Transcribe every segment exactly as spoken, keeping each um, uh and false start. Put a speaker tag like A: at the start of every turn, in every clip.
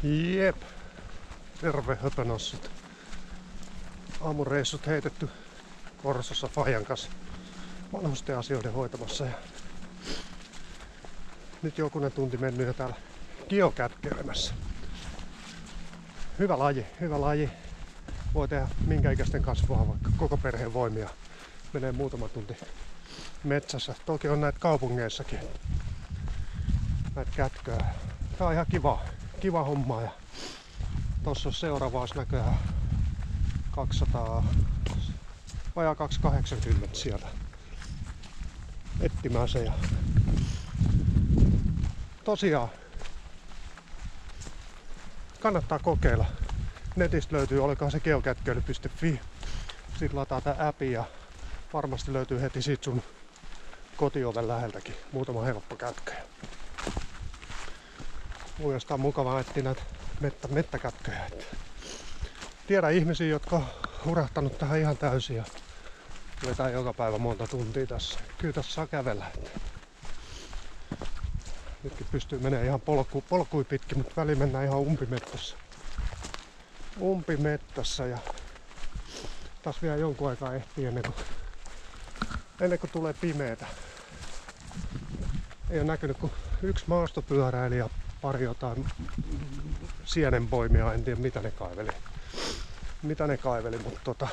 A: Jep. Terve höpönossut. Aamureissut heitetty Korsossa Fajan kanssa vanhusten asioiden hoitamassa. Ja nyt jokunen tunti mennyt jo täällä geokätkelemässä. Hyvä laji, hyvä laji. Voi tehdä minkä ikäisten kasvua, vaikka koko perheen voimia. Menee muutama tunti metsässä. Toki on näitä kaupungeissakin. Näitä kätköä. Tää on ihan kiva, kiva homma. Ja tossa on seuraavaas näköjään kaksisataa, vajaa kaksisataakahdeksankymmentä sieltä etsimään se. Ja tosiaan kannattaa kokeilla. Netistä löytyy, olikohan se geokätköily piste fi. Sitten lataa tää appi ja varmasti löytyy heti sit sun kotioven läheltäkin muutama helppo kätköjä. Uudestaan mukavaa etsiä näitä mettä, mettäkätköjä. Tiedän ihmisiä, jotka on hurahtanut tähän ihan täysin ja vetää joka päivä monta tuntia tässä. Kyllä tässä saa kävellä. Nytkin pystyy menemään ihan polku, polkui pitkin, mutta väliin mennään ihan umpimettässä. Umpimettässä ja taas vielä jonkun aikaa ehtii ennen kuin, ennen kuin tulee pimeetä. Ei ole näkynyt kuin yksi maastopyöräilijä, pari jotain sienenpoimia, en tiedä mitä ne kaiveli. Mitä ne kaiveli, mutta tota,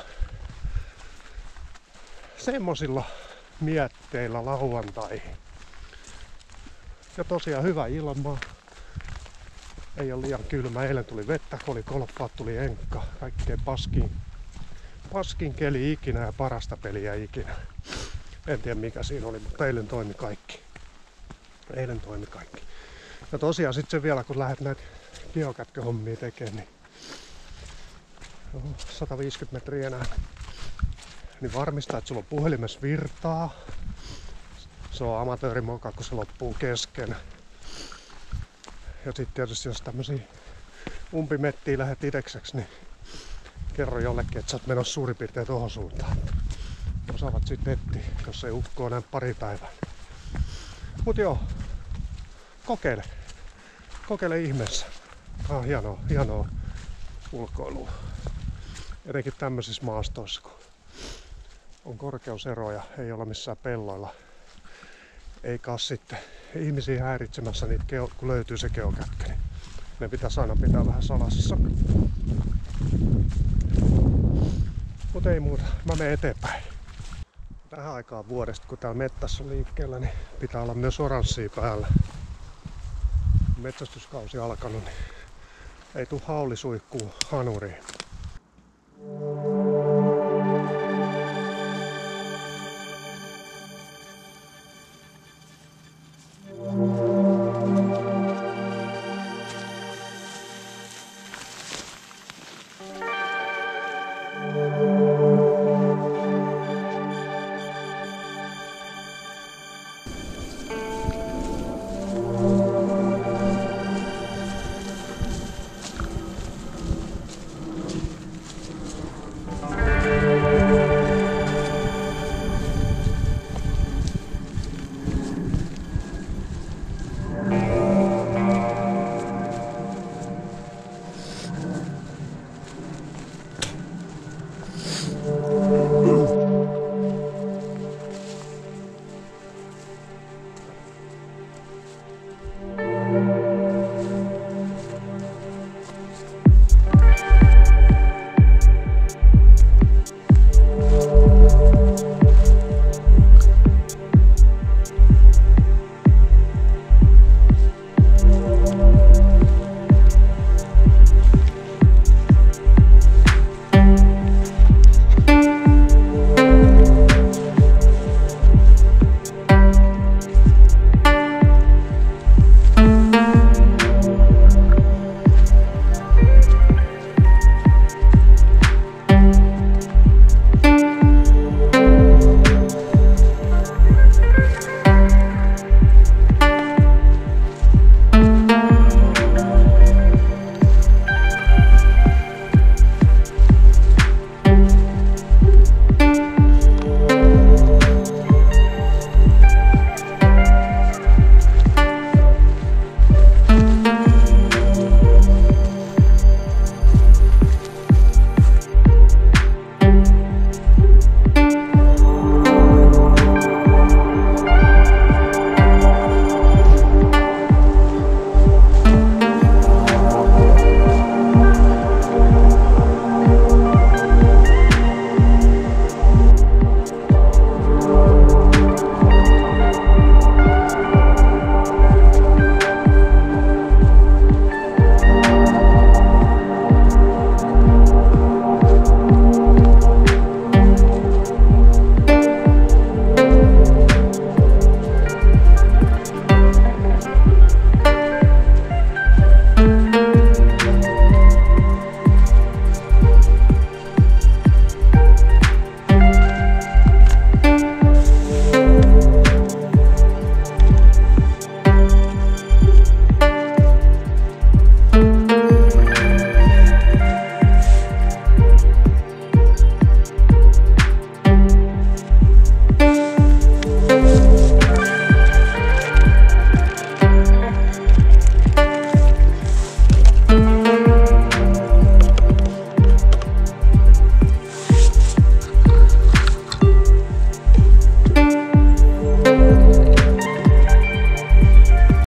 A: semmosilla mietteillä lauantaihin. Ja tosiaan hyvä ilma. Ei ole liian kylmä. Eilen tuli vettä, kun oli golfaat, tuli enkka. Kaikkeen paskin, paskin keli ikinä ja parasta peliä ikinä. En tiedä mikä siinä oli, mutta eilen toimi kaikki. Eilen toimi kaikki. Ja tosiaan sitten se vielä, kun lähdet näitä geokätköhommia tekemään, niin sata viisikymmentä metriä enää, niin varmistaa, että sulla on puhelimessa virtaa. Se on amatöörimoka, kun se loppuu kesken. Ja sitten tietysti jos tämmösiä umpimettiä lähdet idekseksi, niin kerro jollekin, että sä oot menossa suurin piirtein tohon suuntaan. Osaavat sitten etsiä, jos ei ukkoa näin pari päivää. Mut joo, kokeile. Kokeile ihmeessä. Tää on hienoa, hienoa ulkoilua. Etenkin tämmöisissä maastoissa, kun on korkeuseroja, ei olla missään pelloilla. Eikä ole sitten ihmisiä häiritsemässä niitä, kun löytyy se geokätkö, niin ne pitäisi aina pitää vähän salassa. Mut ei muuta, mä menen eteenpäin. Tähän aikaan vuodesta, kun täällä mettässä on liikkeellä, niin pitää olla myös oranssia päällä. Metsästyskausi alkanut, niin ei tuu haulisuihkuu hanuriin.